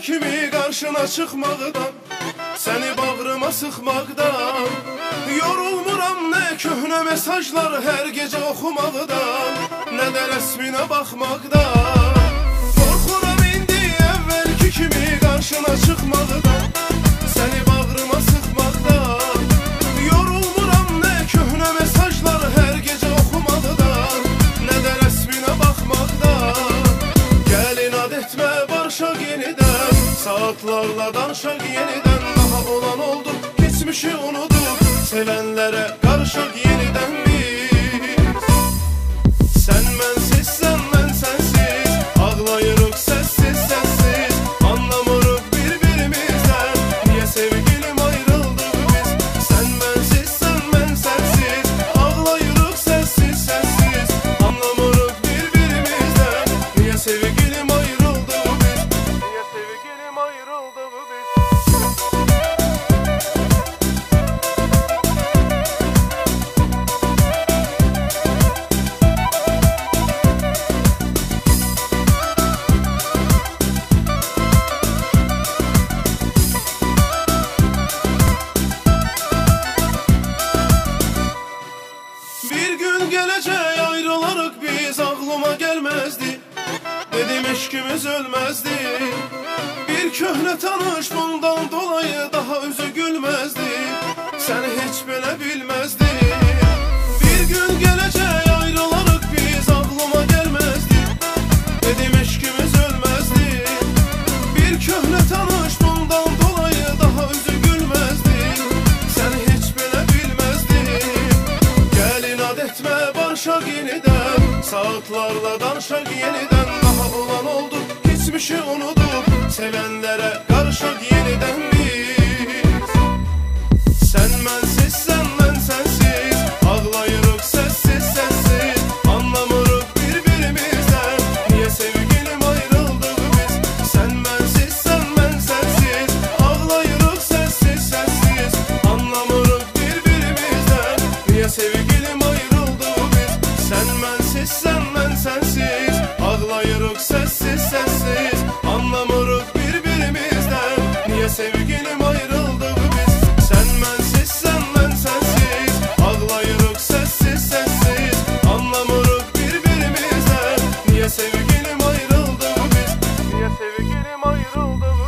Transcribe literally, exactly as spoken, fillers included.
əvvəlki kimi qarşına çıxmaqdan, səni bağrıma sıxmaqdan. Yorulmuram nə köhnə mesajlar hər gecə oxumaqdan, nə də rəsminə baxmaqdan. Qorxuram indi əvvəlki kimi qarşına çıxmaqdan, səni bağrıma sıxmaqdan. Yorulmuram nə köhnə mesajlar hər gecə oxumaqdan, nə də rəsminə baxmaqdan. Gəl inad etmə barışaq yenidən, saatlarla danışaq yenidən. Daha olan oldu, keçmişi unuduq, sevənlərə qarışaq yenidən biz. Sən mənsizsən, mən sənsiz, ağlayırıq səssiz səssiz. Anlamırıq bir-birimizdən, niyə sevgilim ayrıldıq biz. Sən mənsizsən, mən sənsiz, ağlayırıq səssiz səssiz. Anlamırıq bir-birimizdən, niyə sevgilim ayrıldıq biz. Niyə sevgilim ayrıldıq biz. Bir gün gələcək ayrılarıq biz, ağlıma gəlməzdi, dedim eşkimiz ölməzdi. Bir köhnə tanış bundan dolayı daha üzü gülməzdi, səni heç belə bilməzdi. Bir gün gələcək ayrılarıq biz, ağlıma gəlməzdi, dedim eşkimiz ölməzdi. Bir köhnə tanış bundan dolayı daha üzü gülməzdi, səni heç belə bilməzdi. Gəl inad etmə barışaq yenidən, saatlarla danışaq yenidən. Daha olan oldu, keçmişi unuduq, sevənlərə qarışaq yenidən biz. Sən mənsizsən, mən sənsiz, ağlayırıq səssiz səssiz. Anlamırıq bir-birimizdən, niyə sevgilim ayrıldıq biz. Sən mənsizsən, mən sənsiz, ağlayırıq səssiz səssiz. Anlamırıq bir-birimizdən, niyə sevgilim ayrıldıq biz. Sən mənsizsən, mən sənsiz, ağlayırıq səssiz səssiz. Anlamırıq bir-birimizdən, niyə sevgilim ayrıldıq biz. Sən mənsizsən, mən sənsiz, ağlayırıq səssiz səssiz. Anlamırıq bir-birimizdən, niyə sevgilim ayrıldıq biz. Niyə sevgilim ayrıldıq biz.